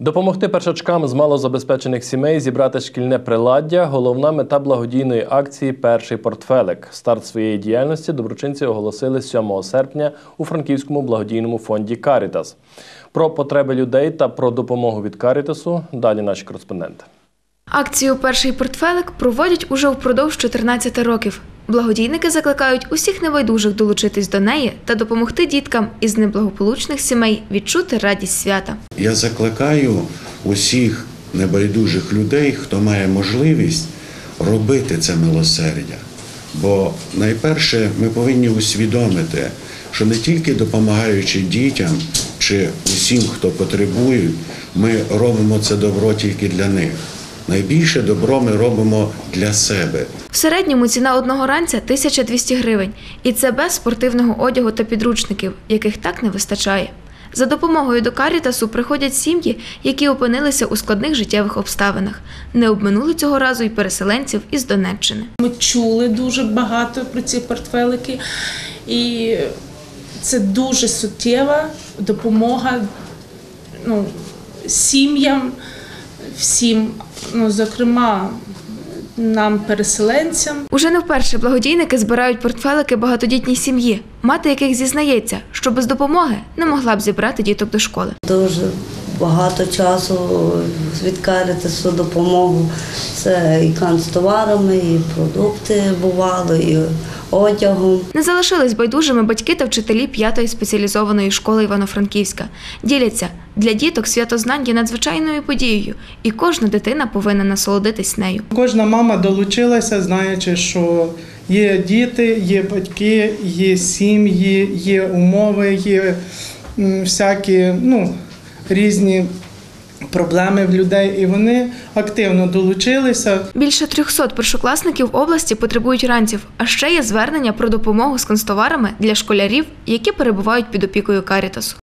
Допомогти першачкам з малозабезпечених сімей зібрати шкільне приладдя – головна мета благодійної акції «Перший портфелик». Старт своєї діяльності доброчинці оголосили 7 серпня у Франківському благодійному фонді «Карітас». Про потреби людей та про допомогу від «Карітасу» далі наші кореспонденти. Акцію «Перший портфелик» проводять уже впродовж 14 років. Благодійники закликають усіх небайдужих долучитись до неї та допомогти діткам із неблагополучних сімей відчути радість свята. Я закликаю усіх небайдужих людей, хто має можливість, робити це милосердя. Бо найперше ми повинні усвідомити, що не тільки допомагаючи дітям чи усім, хто потребує, ми робимо це добро тільки для них. Найбільше добро ми робимо для себе. В середньому ціна одного ранця – 1200 гривень. І це без спортивного одягу та підручників, яких так не вистачає. За допомогою до «Карітасу» приходять сім'ї, які опинилися у складних життєвих обставинах. Не обминули цього разу й переселенців із Донеччини. Ми чули дуже багато про ці портфелики, і це дуже суттєва допомога сім'ям, всім, зокрема, нам, переселенцям. Уже не вперше благодійники збирають портфелики багатодітній сім'ї, мати яких зізнається, що без допомоги не могла б зібрати діток до школи. Дуже багато часу від «Карітасу» допомогу. Це і канцтоварами, і продукти бувало, і одягом. Не залишились байдужими батьки та вчителі 5-ї спеціалізованої школи Івано-Франківська. Діляться, для діток свято знань є надзвичайною подією, і кожна дитина повинна насолодитись нею. Кожна мама долучилася, знаючи, що є діти, є батьки, є сім'ї, є умови, є всякі різні проблеми в людей, і вони активно долучилися. Більше 300 першокласників області потребують ранців, а ще є звернення про допомогу з канцтоварами для школярів, які перебувають під опікою «Карітасу».